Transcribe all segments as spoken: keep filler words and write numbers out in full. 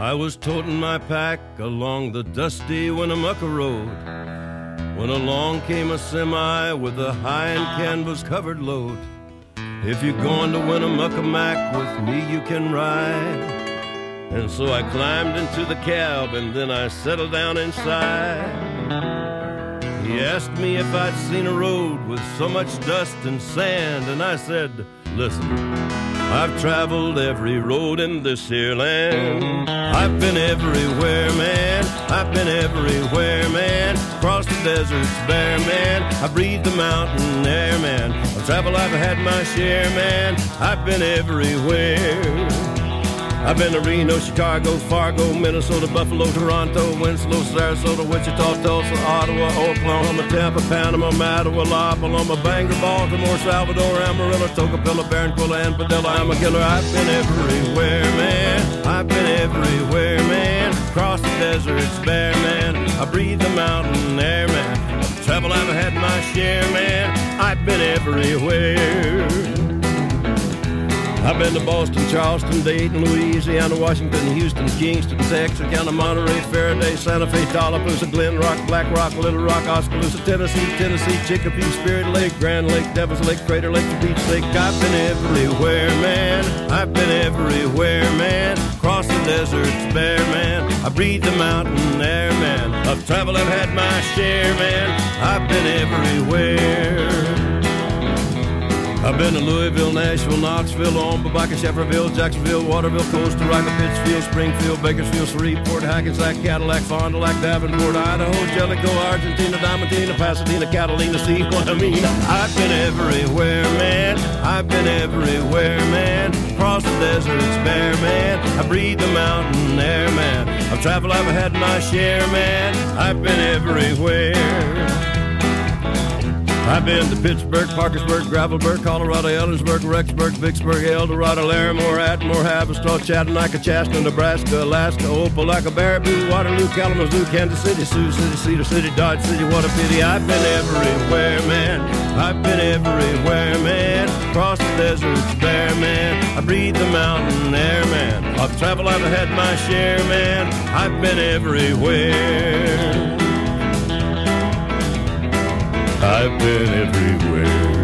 I was toting my pack along the dusty Winnemucca road when along came a semi with a high and canvas-covered load. If you're going to Winnemucca Mac with me, you can ride. And so I climbed into the cab and then I settled down inside. He asked me if I'd seen a road with so much dust and sand, and I said, listen, I've traveled every road in this here land. I've been everywhere, man. I've been everywhere, man. Across the deserts bare, man. I breathed the mountain air, man. I've traveled, I've had my share, man. I've been everywhere. I've been to Reno, Chicago, Fargo, Minnesota, Buffalo, Toronto, Winslow, Sarasota, Wichita, Tulsa, Ottawa, Oklahoma, Tampa, Panama, Mattawa, La Paloma, Bangor, Baltimore, Salvador, Amarillo, Tocopilla, Barranquilla, and Padilla. I'm a killer. I've been everywhere, man. I've been everywhere, man. Across the deserts bare, man. I breathe the mountain air, man. I've traveled, I've had my share, man. I've been everywhere. I've been to Boston, Charleston, Dayton, Louisiana, Washington, Houston, Kingston, Texarkana, Monterey, Faraday, Santa Fe, Tallapoosa, Glen Rock, Black Rock, Little Rock, Oskaloosa, Tennessee, Tennessee, Chicopee, Spirit Lake, Grand Lake, Devil's Lake, Crater Lake, the Beach Lake. I've been everywhere, man. I've been everywhere, man. Across the deserts bare, man. I breathe the mountain air, man. I've traveled, I've had my share, man. I've been everywhere. I've been to Louisville, Nashville, Knoxville, Omaha, Shefferville, Jacksonville, Waterville, Costa Rica, Pittsfield, Springfield, Bakersfield, Shreveport, Hackensack, Cadillac, Fond du Lac, Davenport, Idaho, Jellicoe, Argentina, Diamantina, Pasadena, Catalina. See what I mean? I've been everywhere, man. I've been everywhere, man. Across the deserts bare, man. I breathe the mountain air, man. I've traveled, I've had my share, man. I've been everywhere. I've been to Pittsburgh, Parkersburg, Gravelburg, Colorado, Ellensburg, Rexburg, Vicksburg, Eldorado, Larimore, Atmore, Haverstraw, Chattanooga, Chastity, Nebraska, Alaska, Opelika, Baraboo, Waterloo, Kalamazoo, Kansas City, Sioux City, Cedar City, Dodge City. What a pity. I've been everywhere, man. I've been everywhere, man. Across the deserts bare, man. I breathe the mountain air, man. I've traveled, I've had my share, man. I've been everywhere. I've been everywhere.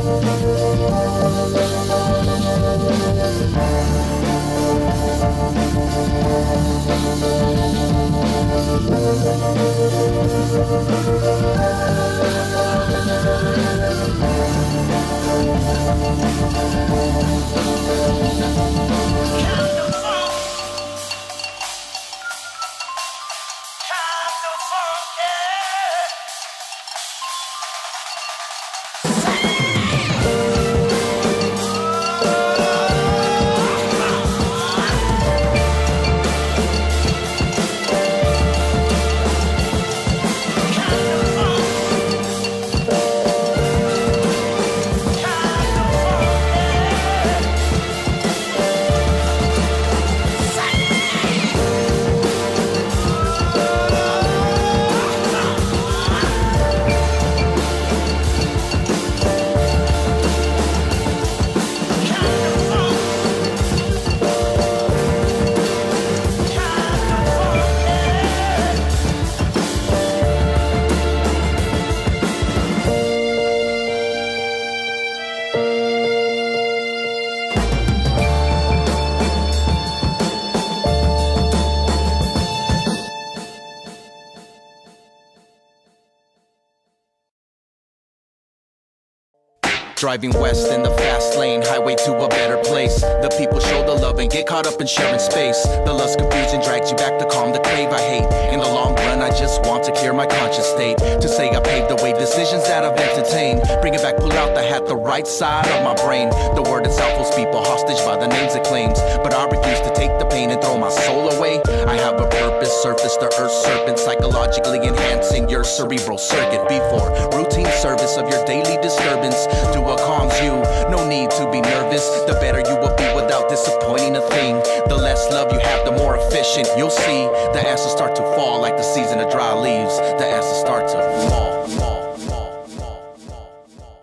Driving west in the fast lane, highway to a better place. The people show the love and get caught up in sharing space. The lust confusion drags you back to calm the crave I hate. In the long run, I just want to clear my conscious state. To say I paved the way, decisions that I've entertained. Bring it back, pull out the hat, the right side of my brain. The word itself holds people hostage by the names it claims. But I refuse to take the pain and throw my soul away. I have a purpose, surface the earth's serpent, psychologically enhancing your cerebral circuit. Before routine service of your daily disturbance, do what calms you, no need to be nervous. The better you will be without disappointing a thing. The less love you have, the more efficient you'll see. The answers start to fall like the season of dry leaves. The answers start to fall, fall, fall, fall, fall, fall.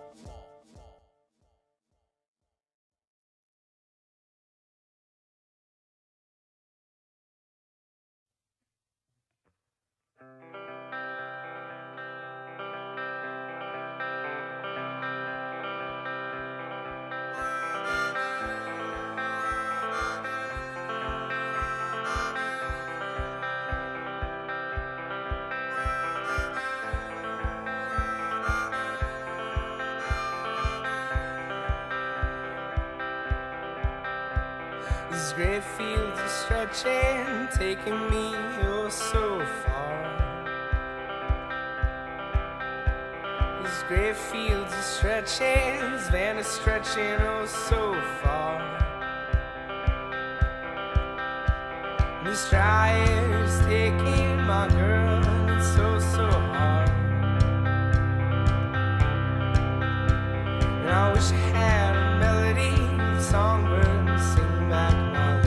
These great fields are stretching, taking me oh so far. These great fields are stretching, this van is stretching oh so far. This drive's taking my girl, and it's so, so hard. And I wish I had a melody, a songbird to sing back my love.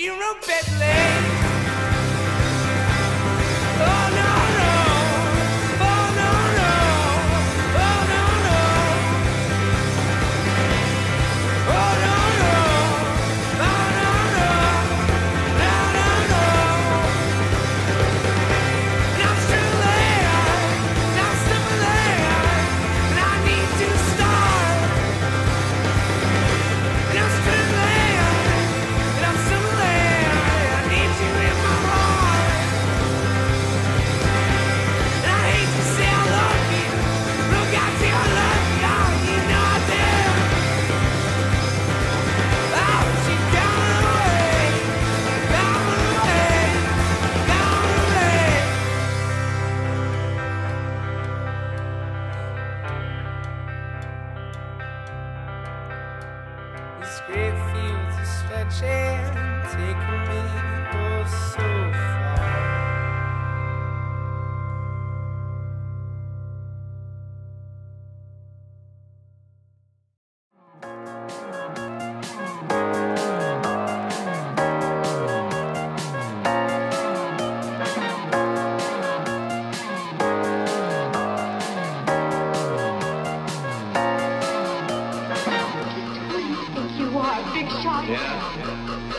funeral bed late. Oh no, no. Oh no, no. Oh no, no. Oh no, no. Oh no, no. No, no, no. And I'm still there. And I'm still there. And I need to start. And I'm still there. And I'm still there. I need you in my heart. And I hate to say I love you. Look out till I love you. Oh, you know I do. Oh, she gone away. Gone away. Gone away. These great fields are stretching, taking me oh so far. Who do you think you are, big shot? Yeah.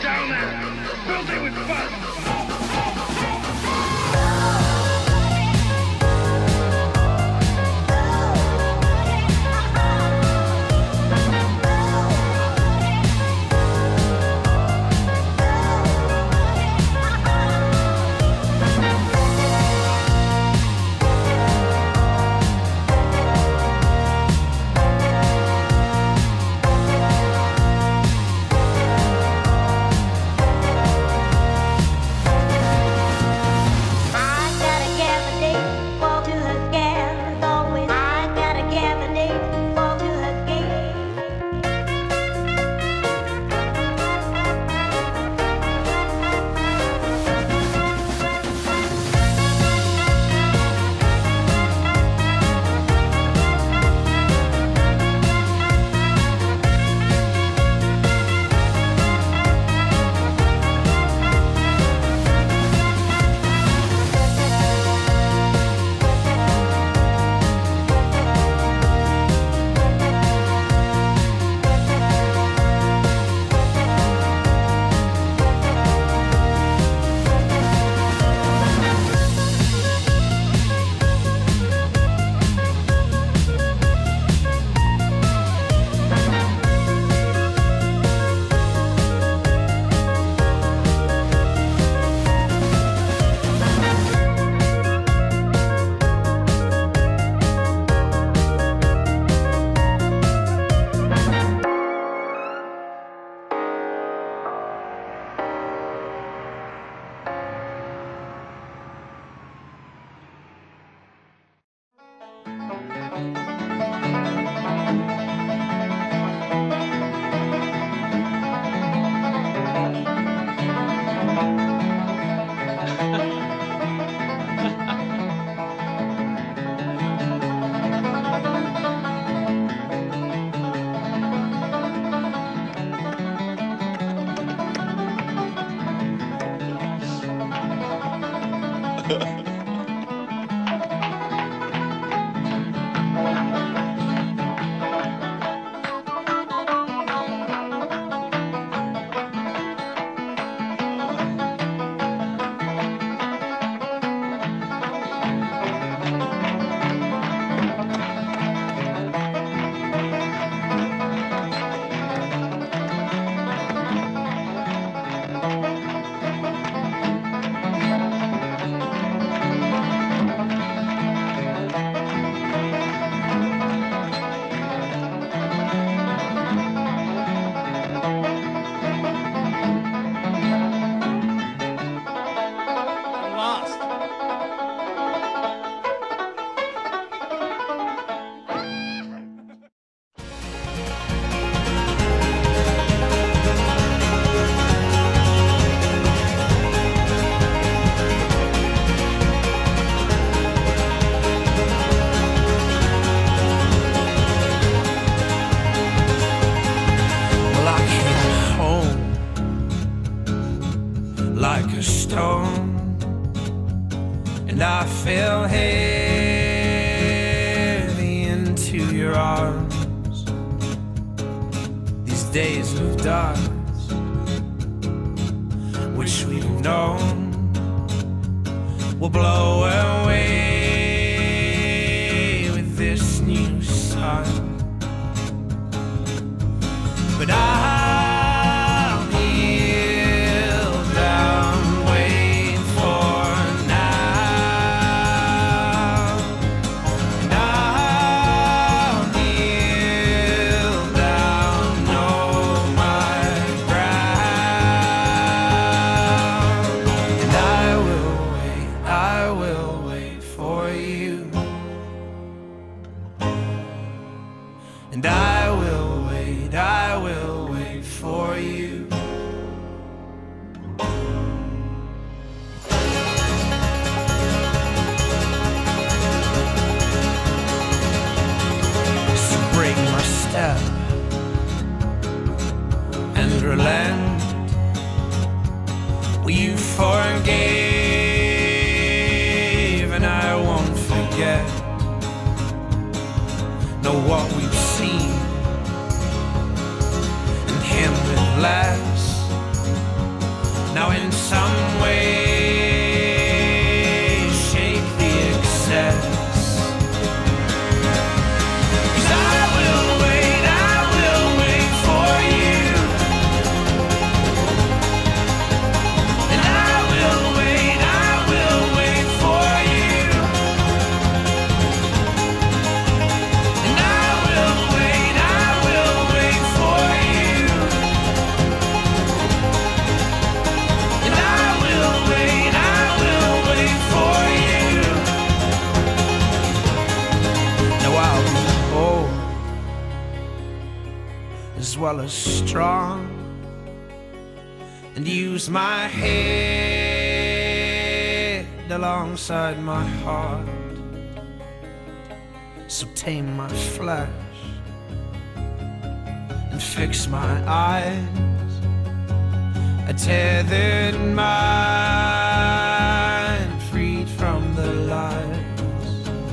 fell heavy into your arms. These days of dark, which we've known, will blow away with this new sun. But I'll kneel down, wait for now. And I'll kneel down, know my ground. And I will wait, I will wait for you. And I will wait, I will wait for you. So break my step and relent. Well, you forgave and I won't forget. Know what we've seen and him with less. Now in some way shake the excess. 'Cause I will wait, I will wait for you. And I will wait, I will wait for you. And I will wait, I will wait for you. And I will wait, I will wait for you. Now I'll be old as well as strong, and use my head alongside my heart. So tame my flesh and fix my eyes, a tethered mind freed from the lies.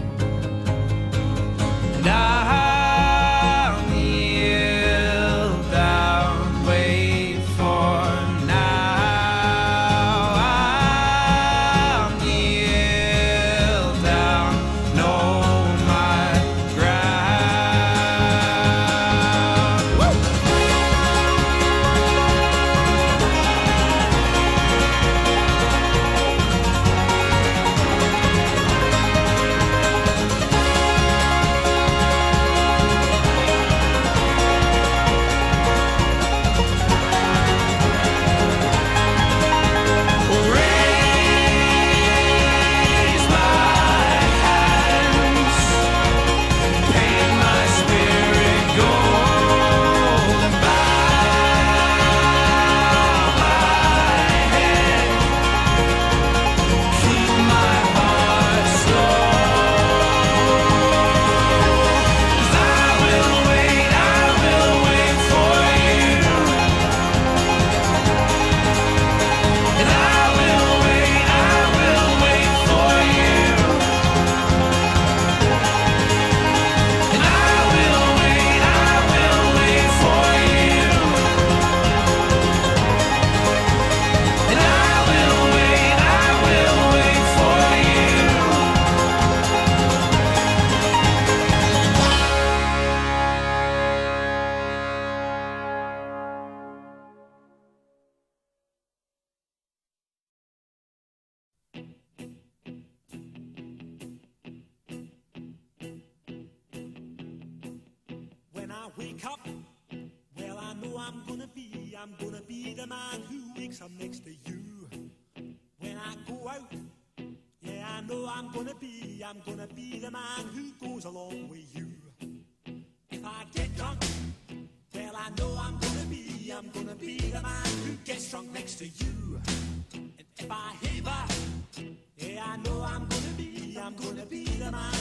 And I'll kneel down, wait for now. I'll kneel down, know my ground. Woo! Raise my hands, paint my spirit gold, and bow my head, keep my heart slow. 'Cause I will wait, I will wait for you. And I will wait, I will wait for you. And I will wait, I will wait for you. And I will wait, I will wait for you. When I wake up, well, I know I'm gonna be, I'm gonna be the man who wakes up next to you. When I go out, yeah, I know I'm gonna be, I'm gonna be the man who goes along with you. If I get drunk, well, I know I'm gonna be, I'm gonna be the man who gets drunk next to you. And if I heaver, yeah, I know I'm gonna be, I'm gonna be the man